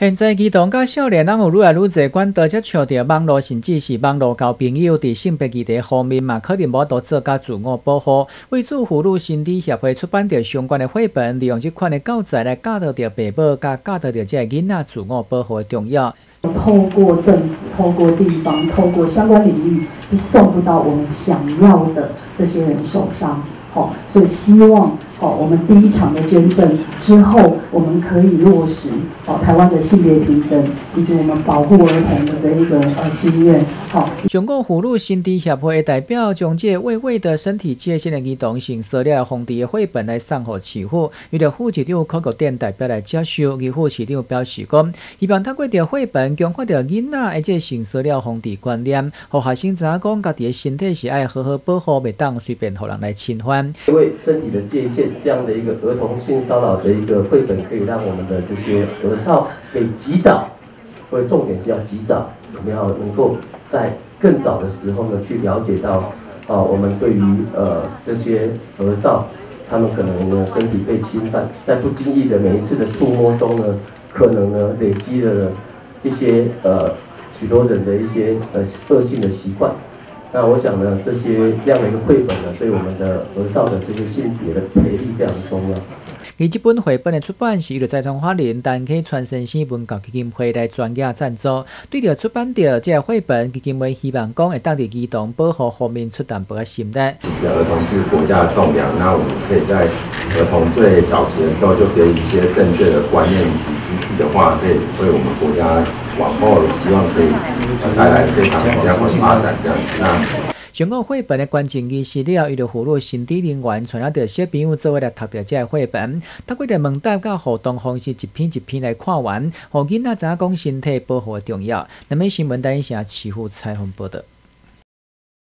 现在儿童甲少年人有愈来愈侪管道接触到网络，甚至是网络交朋友，伫性别议题方面嘛，可能无多做甲自我保护。为此，妇女心理协会出版着相关的绘本，利用这款的教材来教导着爸母，甲教导着这囡仔自我保护的重要。 透过政府、透过地方、透过相关领域，是送不到我们想要的这些人手上。所以希望我们第一场的捐赠之后，我们可以落实台湾的性别平等，以及我们保护儿童的这一个心愿。 中国妇女心理协会的代表将这未为的身体界限的儿童性骚扰防治的绘本来送给市府，由着副市长柯国典代表来接受。而副市长表示讲，希望透过着绘本强化着囡仔的这性骚扰防治观念，让学生知影讲家己的身体是爱好好保护，袂当随便互人来侵犯。 为身体的界限这样的一个儿童性骚扰的一个绘本，可以让我们的这些儿少可以及早，或者重点是要及早，我们要能够在更早的时候呢去了解到，我们对于这些儿少，他们可能呢身体被侵犯，在不经意的每一次的触摸中呢，可能呢累积了一些许多人的一些恶性的习惯。那我想呢，这样的一个绘本呢，对我们的儿少的这些性别的培育非常重要。 而这本绘本的出版是由财团法人单溪传声生文教基金会来专业赞助。对着出版着这个绘本，基金会希望讲会当伫儿童保护方面出淡薄仔心力。 其实儿童是国家的栋梁，那我们可以在儿童最早期的时候就给予一些正确的观念以及知识的话，可以为我们国家往后希望可以带来非常良好的发展这样子。 上个绘本的关键仪式了，伊就妇女心理人员传啊着小朋友做伙来读着这个绘本，透过着问答甲互动方式，一篇一篇来看完，互囡仔知影讲身体保护的重要。那么新闻台社市府采访报道。